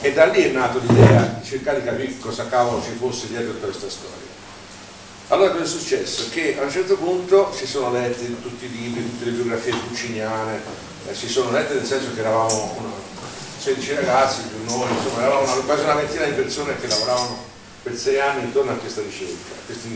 E da lì è nata l'idea di cercare di capire cosa cavolo ci fosse dietro tutta questa storia. Allora cosa è successo? Che a un certo punto si sono letti tutti i libri, tutte le biografie pucciniane, si sono lette nel senso che eravamo 16 ragazzi più noi, insomma eravamo quasi una ventina di persone che lavoravano per 6 anni intorno a questa ricerca, a questa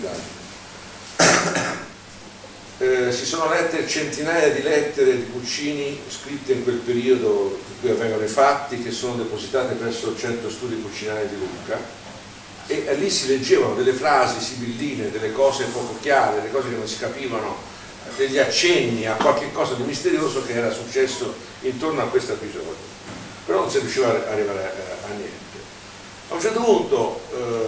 indagine. Si sono lette centinaia di lettere di Puccini scritte in quel periodo in cui avvengono i fatti, che sono depositate presso il Centro Studi Puccinari di Lucca, e lì si leggevano delle frasi sibilline, delle cose poco chiare, delle cose che non si capivano, degli accenni a qualche cosa di misterioso che era successo intorno a questo episodio, però non si riusciva ad arrivare a niente. A un certo punto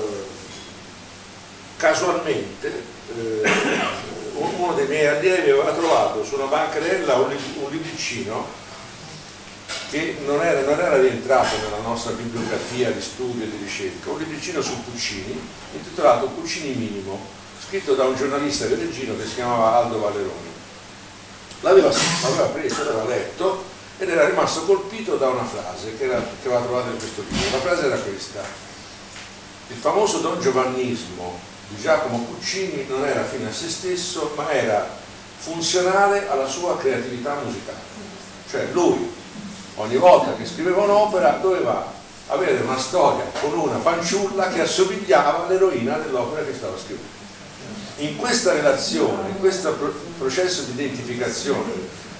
casualmente uno dei miei allievi aveva trovato su una bancarella un libricino che non era rientrato nella nostra bibliografia di studio e di ricerca, un libricino su Puccini intitolato Puccini Minimo, scritto da un giornalista veneggino che si chiamava Aldo Valeroni. L'aveva preso, l'aveva letto ed era rimasto colpito da una frase che aveva trovato in questo libro. La frase era questa: il famoso Don Giovannismo di Giacomo Puccini non era fine a se stesso, ma era funzionale alla sua creatività musicale. Cioè lui ogni volta che scriveva un'opera doveva avere una storia con una fanciulla che assomigliava all'eroina dell'opera che stava scrivendo. In questa relazione, in questo processo di identificazione,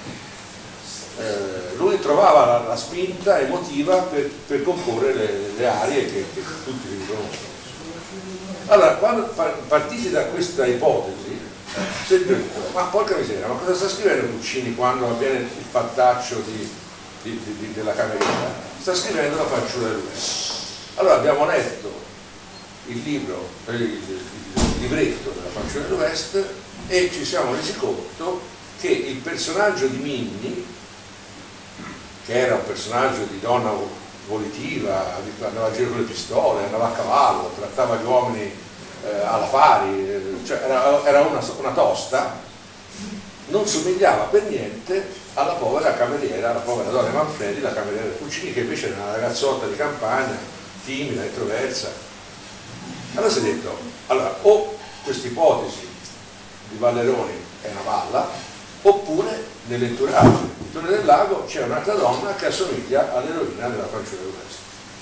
lui trovava la spinta emotiva per comporre le arie che tutti riconoscono. Allora, quando partiti da questa ipotesi, si è detto: ma porca miseria, ma cosa sta scrivendo Puccini quando avviene il fattaccio della cameriera? Sta scrivendo La fanciulla dell'Ouest. Allora abbiamo letto il libro, il libretto della fanciulla dell'Ouest e ci siamo resi conto che il personaggio di Minni, che era un personaggio di donna volitiva, andava a giro con le pistole, andava a cavallo, trattava gli uomini alla pari, cioè era una tosta, non somigliava per niente alla povera cameriera, alla povera Doria Manfredi, la cameriera del Puccini, che invece era una ragazzotta di campagna, timida, introversa. Allora si è detto, allora, o questa ipotesi di Valeroni è una balla, oppure nell'entourage di Torre del Lago c'è un'altra donna che assomiglia all'eroina della fanciulla dell'Ouest.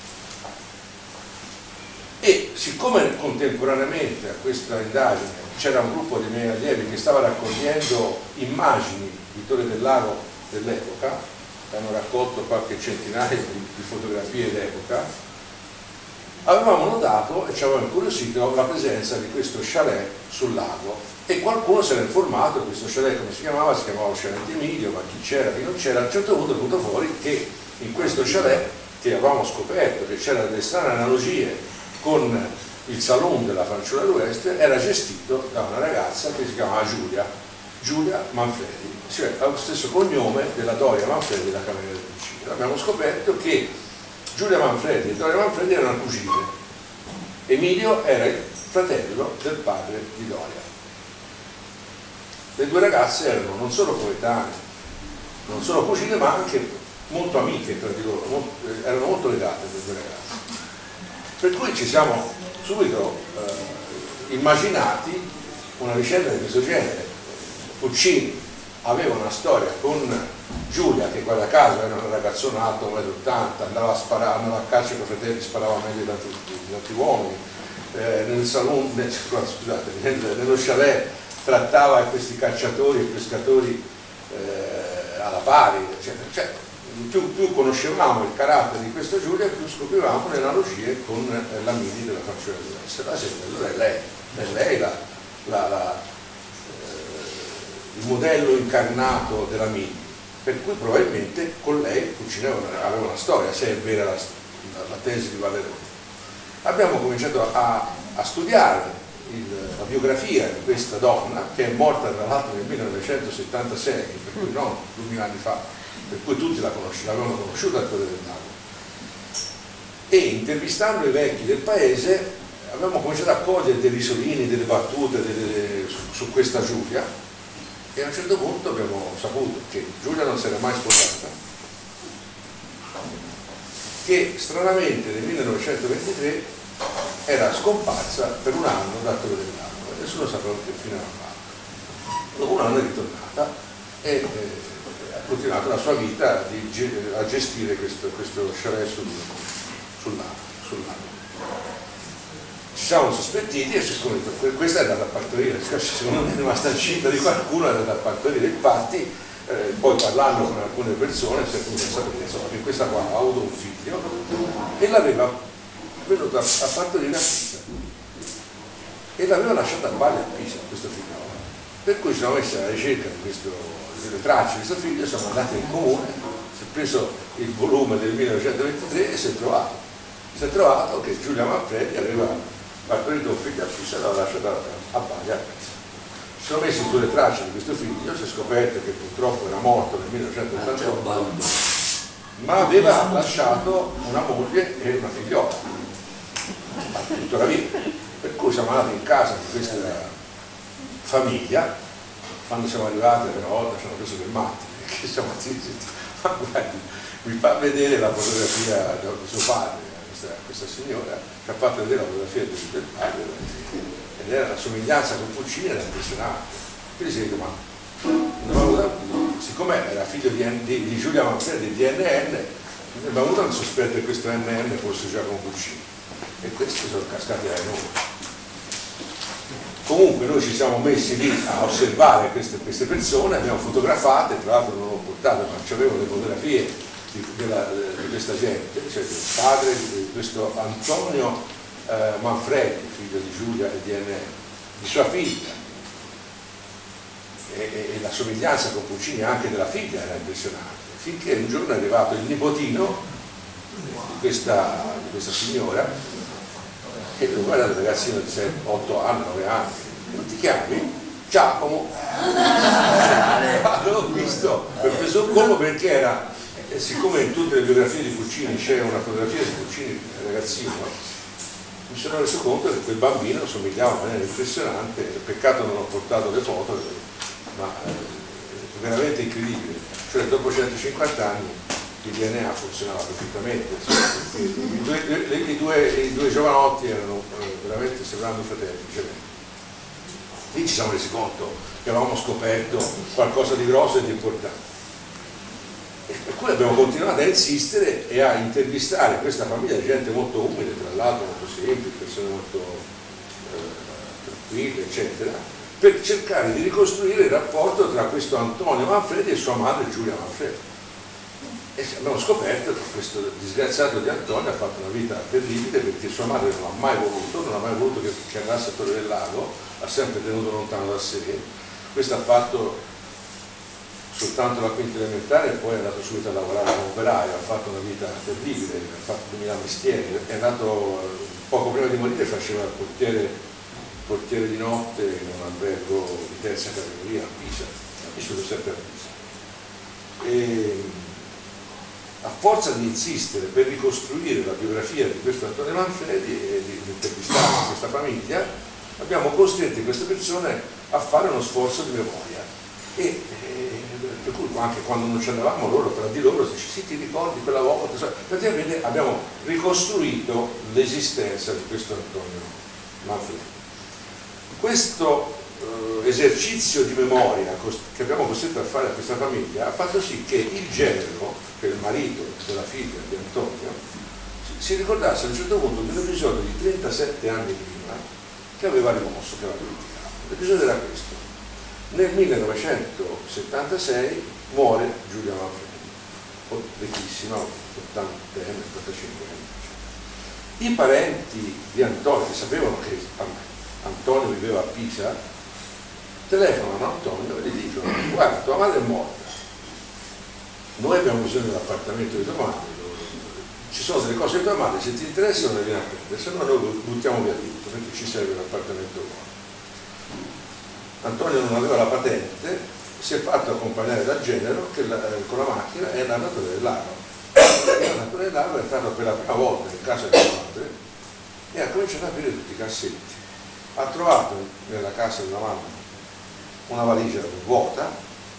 E siccome contemporaneamente a questa indagine c'era un gruppo di miei allievi che stava raccogliendo immagini di Torre del Lago dell'epoca, che hanno raccolto qualche centinaia di fotografie d'epoca, avevamo notato e ci aveva incuriosito la presenza di questo chalet sul lago, e qualcuno si era informato. Questo chalet come si chiamava? Si chiamava Chalet Emilio, ma chi c'era, chi non c'era. A un certo punto è venuto fuori che in questo chalet, che avevamo scoperto che c'era delle strane analogie con il saloon della fanciulla dell'Ouest, era gestito da una ragazza che si chiamava Giulia Manfredi, cioè ha lo stesso cognome della Doria Manfredi della cameriera del Puccini. Abbiamo scoperto che Giulia Manfredi e Doria Manfredi erano cugine. Emilio era il fratello del padre di Doria. Le due ragazze erano non solo coetanee, non solo cugine, ma anche molto amiche tra di loro, erano molto legate le due ragazze. Per cui ci siamo subito immaginati una vicenda di questo genere. Puccini aveva una storia con Giulia, che guarda caso era una ragazzona alta 1,80 m, andava a caccia con i fratelli, sparava meglio di altri uomini, nel saloon, scusate, nello chalet trattava questi cacciatori e pescatori alla pari, cioè, più conoscevamo il carattere di questa Giulia, più scoprivamo le analogie con la Mini della fanciulla dell'Ouest. Allora è lei il modello incarnato della Mini, per cui probabilmente con lei Puccini aveva una storia, se è vera la tesi di Valeroni. Abbiamo cominciato a studiare la biografia di questa donna, che è morta tra l'altro nel 1976, per cui non 2000 anni fa, per cui tutti l'avevano conosciuta a Torre del Lago. E intervistando i vecchi del paese abbiamo cominciato a cogliere dei risolini, delle battute su questa Giulia, e a un certo punto abbiamo saputo che Giulia non si era mai sposata, che stranamente nel 1923 era scomparsa per un anno dal Torre dell'Acqua e nessuno sapeva che fine aveva fatto. Dopo un anno è ritornata e ha continuato la sua vita a gestire questo chalet sul lago. Ci siamo sospettiti e siccome questa è andata a partorire, secondo me è rimasta incinta di qualcuno, è andata a partorire, infatti poi parlando con alcune persone si è pensato che questa qua ha avuto un figlio e l'aveva venuto a partorire a Pisa e l'aveva lasciato a Bari a Pisa, questo figlio. Per cui ci siamo messi alla ricerca delle tracce di questo figlio, siamo andati in comune, si è preso il volume del 1923 e si è trovato che Giulia Manfredi aveva partorito un figlio a Pisa e l'aveva lasciato a Bari a Pisa. Si sono messi sulle tracce di questo figlio, si è scoperto che purtroppo era morto nel 1988, ma aveva lasciato una moglie e una figliola tutta la vita. Per cui siamo andati in casa di questa famiglia, quando siamo arrivati la prima volta ci hanno preso per matti, perché siamo zitti, ma guardi, mi fa vedere la fotografia di suo padre, questa signora, ci ha fatto vedere la fotografia del padre, ed era la somiglianza con Puccini, era impressionante. Quindi si dice, ma siccome era figlio di Giulia Manfredi di NN, abbiamo avuto il sospetto che questo NN fosse Giacomo Puccini e questi sono cascati ai noi. Comunque noi ci siamo messi lì a osservare queste persone, abbiamo fotografate, tra l'altro non ho portato, ma c'avevo le fotografie di questa gente, cioè del padre di questo Antonio Manfredi, figlio di Giulia e di NN, di sua figlia, e la somiglianza con Puccini anche della figlia era impressionante, finché un giorno è arrivato il nipotino di questa signora e guardate, ragazzino di 8 anni, 9 anni, non ti chiami? Giacomo. L'ho visto, mi ho preso un colpo perché era, siccome in tutte le biografie di Puccini c'è una fotografia di Puccini ragazzino, mi sono reso conto che quel bambino somigliava in maniera impressionante, peccato non ho portato le foto, ma è veramente incredibile, cioè dopo 150 anni il DNA funzionava perfettamente, i due giovanotti erano veramente sembrando fratelli. Lì ci siamo resi conto che avevamo scoperto qualcosa di grosso e di importante. E per cui abbiamo continuato a insistere e a intervistare questa famiglia di gente molto umile, tra l'altro molto semplice, persone molto tranquille, eccetera, per cercare di ricostruire il rapporto tra questo Antonio Manfredi e sua madre Giulia Manfredi. E abbiamo scoperto che questo disgraziato di Antonio ha fatto una vita terribile perché sua madre non ha mai voluto che andasse a Torre del Lago, ha sempre tenuto lontano da sé. Questo ha fatto soltanto la quinta elementare e poi è andato subito a lavorare come operaio, ha fatto una vita terribile, ha fatto 2000 mestieri, è andato poco prima di morire, faceva il portiere di notte in un albergo di terza categoria a Pisa, ha vissuto sempre a Pisa. E a forza di insistere per ricostruire la biografia di questo Antonio Manfredi e di intervistare questa famiglia, abbiamo costretto queste persone a fare uno sforzo di memoria. Per cui anche quando non ci andavamo loro tra di loro si dice sì, ti ricordi quella volta, praticamente abbiamo ricostruito l'esistenza di questo Antonio Manfredi. Questo esercizio di memoria che abbiamo costretto a fare a questa famiglia ha fatto sì che il genero, che è il marito della figlia di Antonio, si ricordasse a un certo punto di un episodio di 37 anni prima che aveva rimosso, che aveva dimenticato. L'episodio era questo: nel 1976 muore Giulia Manfredi, vecchissima, 80 anni, 85 anni. I parenti di Antonio, che sapevano che Antonio viveva a Pisa, telefonano a Antonio e gli dicono: guarda, tua madre è morta, noi abbiamo bisogno dell'appartamento di tua madre, ci sono delle cose di tua madre, se ti interessano le vieni a prendere, se no noi buttiamo via tutto perché ci serve l'appartamento nuovo. Antonio non aveva la patente, si è fatto accompagnare da Genero che con la macchina è andato a Torre del Lago. È entrato per la prima volta in casa di sua madre e ha cominciato ad aprire tutti i cassetti. Ha trovato nella casa della mamma una valigia vuota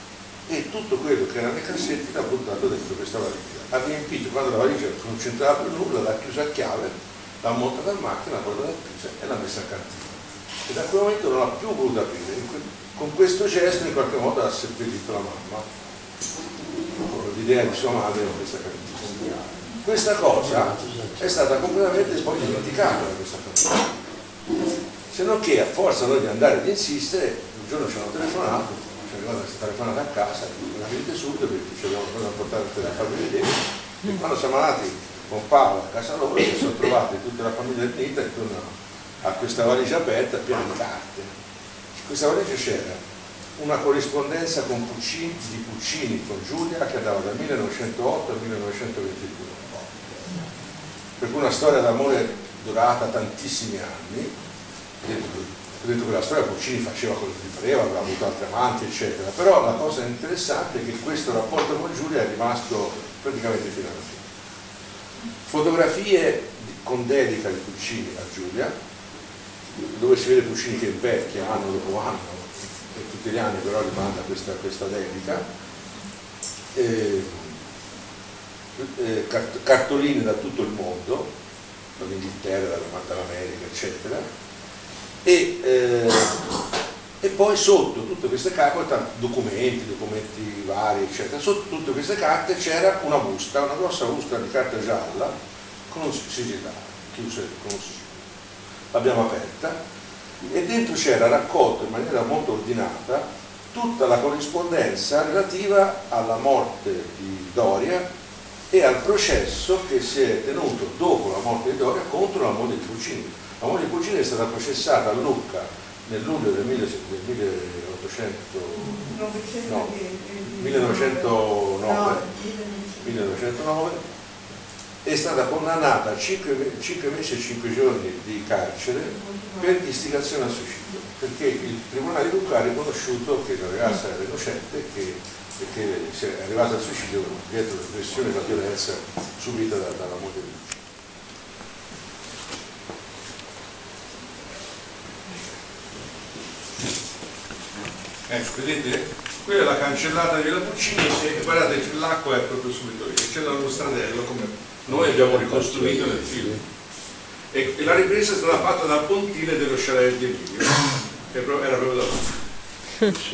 e tutto quello che era nei cassetti l'ha buttato dentro questa valigia. Ha riempito, quando la valigia non c'entrava più nulla, l'ha chiusa a chiave, l'ha montata in macchina, l'ha portata a chiusa e l'ha messa a cantina. E da quel momento non ha più voluto aprire. Con questo gesto in qualche modo ha seppellito la mamma, con l'idea di sua madre in questa cantina. Questa cosa è stata completamente poi dimenticata da questa famiglia. Se non che a forza noi di andare ad insistere, un giorno ci hanno telefonato, ci è arrivata questa telefonata a casa, la vedete subito perché ci abbiamo cosa da portare a farvi vedere. E quando siamo andati con Paolo a casa loro si sono trovati tutta la famiglia riunita intorno a questa valigia aperta piena di carte. In questa valigia c'era una corrispondenza con di Puccini con Giulia che andava dal 1908 al 1922, per cui una storia d'amore durata tantissimi anni. Dentro quella storia Puccini faceva quello che gli pareva, aveva avuto altri amanti eccetera, però la cosa interessante è che questo rapporto con Giulia è rimasto praticamente fino alla fine. Fotografie con dedica di Puccini a Giulia, dove si vede Puccini che invecchia anno dopo anno, e tutti gli anni però rimanda questa dedica, cartoline da tutto il mondo, dall'Inghilterra, dall'America eccetera, e poi sotto tutte queste carte, documenti vari eccetera, sotto tutte queste carte c'era una busta, una grossa busta di carta gialla con un sigillato, chiusa con un sigillo. L'abbiamo aperta e dentro c'era raccolto in maniera molto ordinata tutta la corrispondenza relativa alla morte di Doria e al processo che si è tenuto dopo la morte di Doria contro la moglie di Puccini. La moglie di Puccini è stata processata a Lucca nel luglio del 1909, è stata condannata a 5 mesi e 5 giorni di carcere per istigazione al suicidio, perché il Tribunale di Lucca ha riconosciuto che la ragazza era innocente e che è arrivata al suicidio dietro la pressione e la violenza subita dalla moglie di Puccini. Ecco, vedete? Quella è la cancellata della Puccini e guardate, l'acqua è proprio subito lì, c'è lo stradello come noi abbiamo ricostruito nel film. E la ripresa è stata fatta dal pontile dello chalet di Emilio, che era proprio davanti.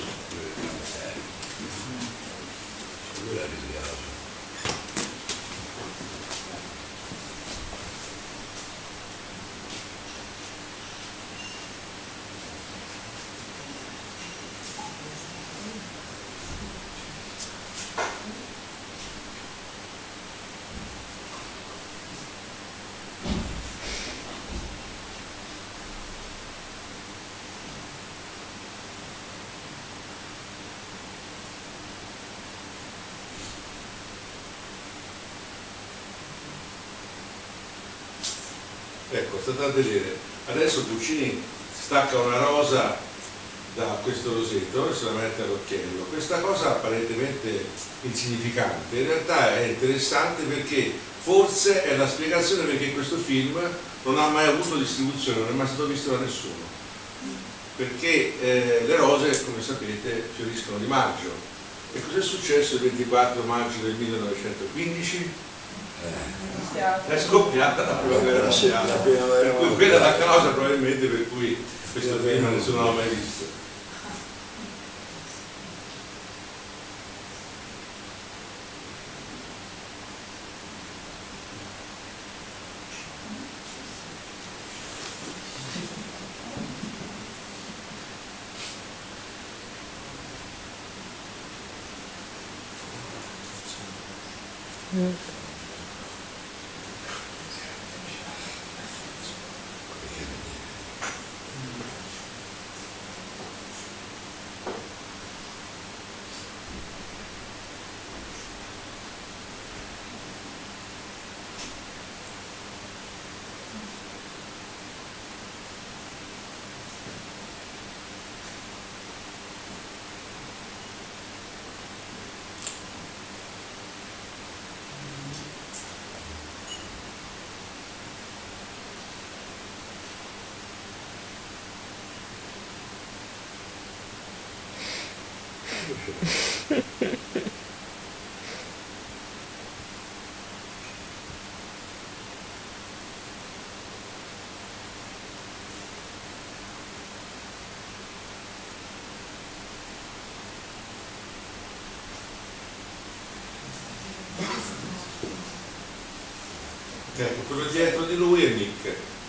Ecco, state a vedere, adesso Puccini stacca una rosa da questo rosetto e se la mette all'occhiello. Questa cosa apparentemente insignificante, in realtà è interessante perché forse è la spiegazione perché questo film non ha mai avuto distribuzione, non è mai stato visto da nessuno. Perché le rose, come sapete, fioriscono di maggio. E cos'è successo il 24 maggio del 1915? È scoppiata la primavera mondiale, per cui quella è la causa probabilmente per cui questo film nessuno l'ha mai visto. Ecco, quello dietro di lui è Nick.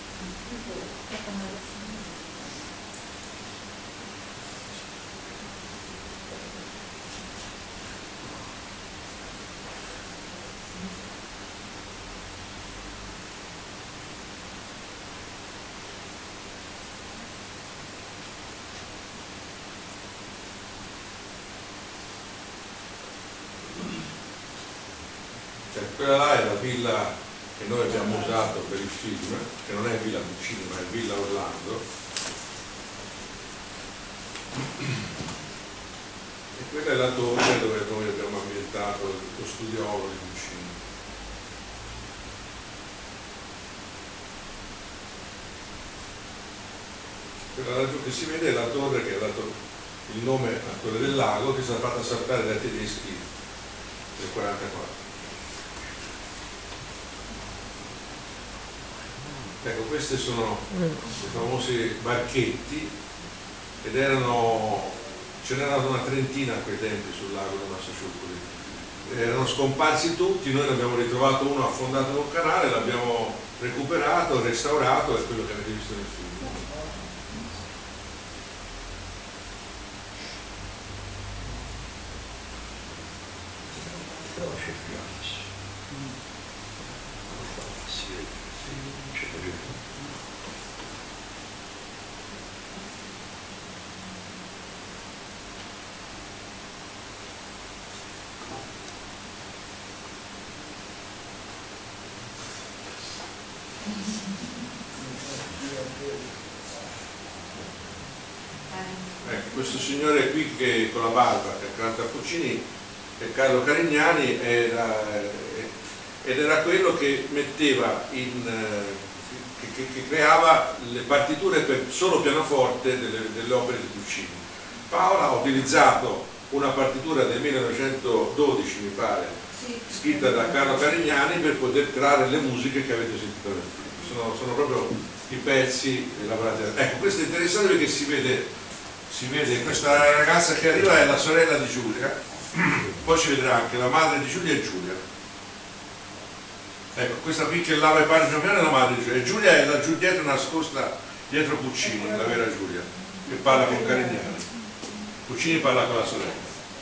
Quella là è la villa che noi abbiamo usato per il film, che non è Villa Puccini ma è Villa Orlando, e quella è la torre dove noi abbiamo ambientato lo studiolo di Puccini. Quella laggiù che si vede è la torre che ha dato il nome a Torre del Lago, che è stata fatta saltare dai tedeschi nel 1944. Ecco, questi sono i famosi barchetti, ed ce n'erano una trentina a quei tempi sul lago di Massaciucoli. Erano scomparsi tutti, noi ne abbiamo ritrovato uno affondato in un canale, l'abbiamo recuperato, restaurato, è quello che avete visto nel film. Ecco, questo signore qui che con la barba che accanto a Puccini è Carlo Carignani, ed era quello che metteva che creava le partiture per solo pianoforte delle opere di Puccini. Paola ha utilizzato una partitura del 1912, mi pare, scritta da Carlo Carignani, per poter creare le musiche che avete sentito nel film. Sono proprio i pezzi lavorati. Ecco, questo è interessante perché si vede questa ragazza che arriva, è la sorella di Giulia, poi ci vedrà anche la madre di Giulia e Giulia. Ecco, questa qui che lava i panni piano piano è la madre di Giulia, e Giulia è la dietro nascosta dietro Puccini, la vera Giulia, che parla con Carignani. Puccini parla con la sorella.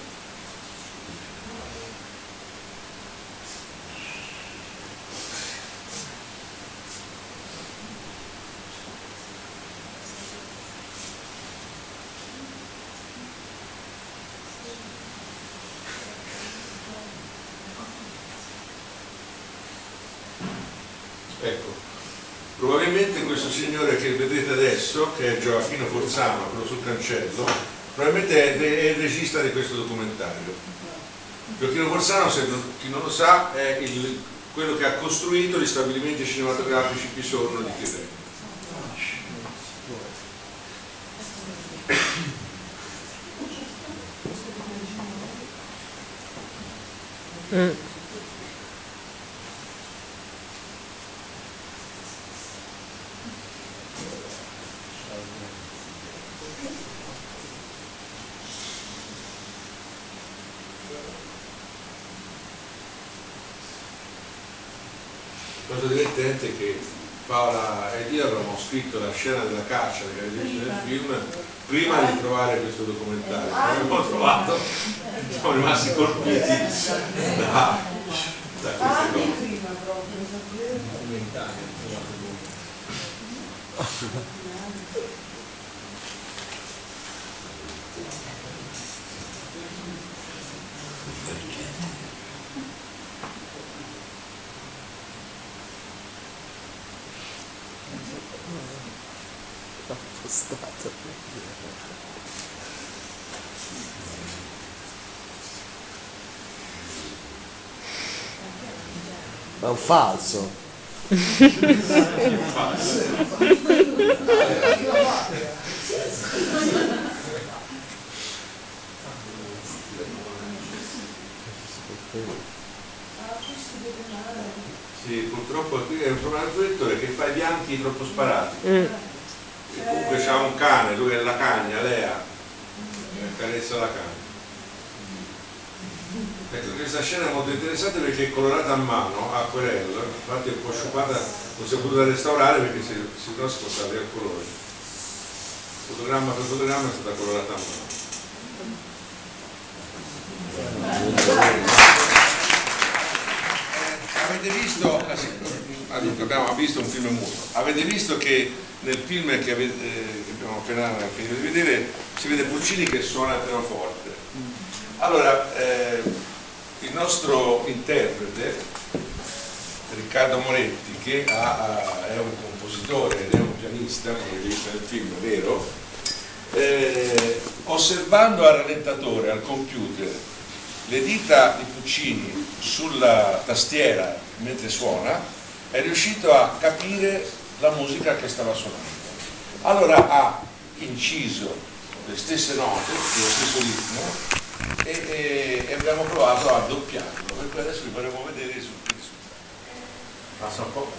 Ecco, probabilmente questo signore che vedete adesso, che è Gioacchino Forzano, quello sul cancello, probabilmente è il regista di questo documentario. Gioacchino Forzano, se chi non lo sa, è quello che ha costruito gli stabilimenti cinematografici Pisorno di Tirreno. La cosa divertente è che Paola ed io avevamo scritto la scena della caccia che avete visto nel film prima di trovare questo documentario. L'abbiamo trovato, siamo rimasti colpiti da queste cose. È un falso. Sì, purtroppo qui è un problema del proiettore che fa i bianchi troppo sparati. E comunque c'ha un cane, lui è la cagna, Lea, carezza la cagna. Ecco, questa scena è molto interessante perché è colorata a mano, a acquerello, infatti è un po' sciupata, non si è potuta restaurare perché si no si passava al colore. Fotogramma per fotogramma è stata colorata a mano. Avete visto, abbiamo visto un film muto, avete visto che nel film che abbiamo appena finito di vedere si vede Puccini che suona il pianoforte. Allora, il nostro interprete Riccardo Moretti, che è un compositore ed è un pianista, come avete visto nel film, è vero, osservando al rallentatore, al computer, le dita di Puccini sulla tastiera mentre suona, è riuscito a capire la musica che stava suonando. Allora ha inciso le stesse note, lo stesso ritmo, e abbiamo provato a doppiarlo, per cui adesso vi faremo vedere i risultati. Passa un po'.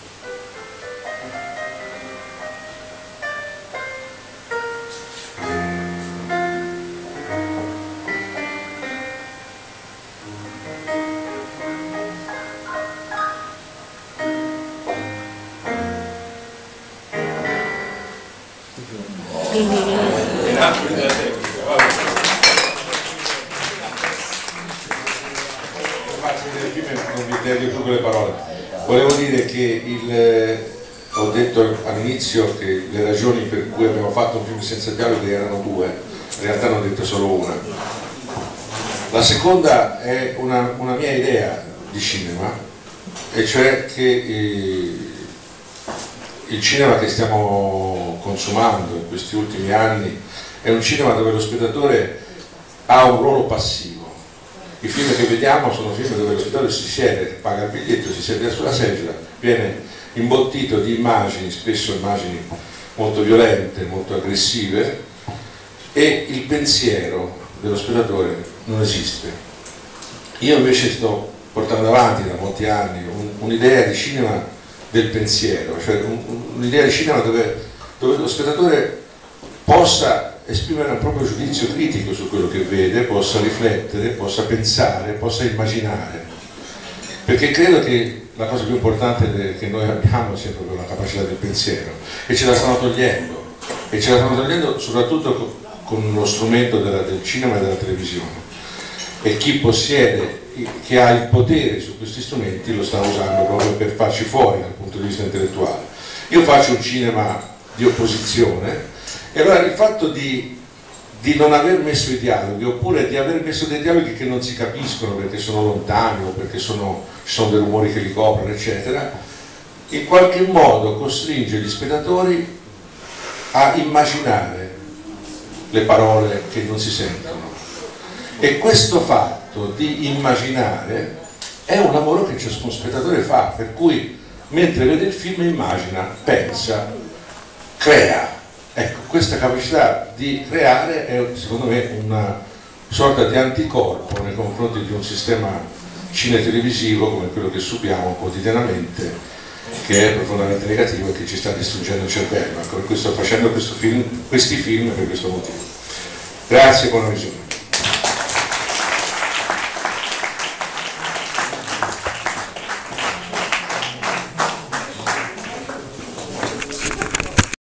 Non vi taglio più con le parole. Volevo dire che ho detto all'inizio che le ragioni per cui abbiamo fatto un film senza dialoghi erano due, in realtà ne ho detto solo una. La seconda è una mia idea di cinema, e cioè che il cinema che stiamo consumando in questi ultimi anni è un cinema dove lo spettatore ha un ruolo passivo. I film che vediamo sono film dove lo spettatore si siede, paga il biglietto, si siede sulla seggiola, viene imbottito di immagini, spesso immagini molto violente, molto aggressive, e il pensiero dello spettatore non esiste. Io invece sto portando avanti da molti anni un'idea di cinema del pensiero, cioè un'idea di cinema dove lo spettatore possa esprimere un proprio giudizio critico su quello che vede, possa riflettere, possa pensare, possa immaginare, perché credo che la cosa più importante che noi abbiamo sia proprio la capacità del pensiero, e ce la stanno togliendo soprattutto con lo strumento del cinema e della televisione, e chi possiede, che ha il potere su questi strumenti lo sta usando proprio per farci fuori dal punto di vista intellettuale. Io faccio un cinema di opposizione, e allora il fatto di non aver messo i dialoghi, oppure di aver messo dei dialoghi che non si capiscono perché sono lontani o perché ci sono dei rumori che li coprono, eccetera, in qualche modo costringe gli spettatori a immaginare le parole che non si sentono. E questo fatto di immaginare è un lavoro che ciascuno spettatore fa, per cui mentre vede il film immagina, pensa, crea. Ecco, questa capacità di creare è secondo me una sorta di anticorpo nei confronti di un sistema cinetelevisivo come quello che subiamo quotidianamente, che è profondamente negativo e che ci sta distruggendo il cervello. Ecco, per cui sto facendo questi film per questo motivo. Grazie, buona visione.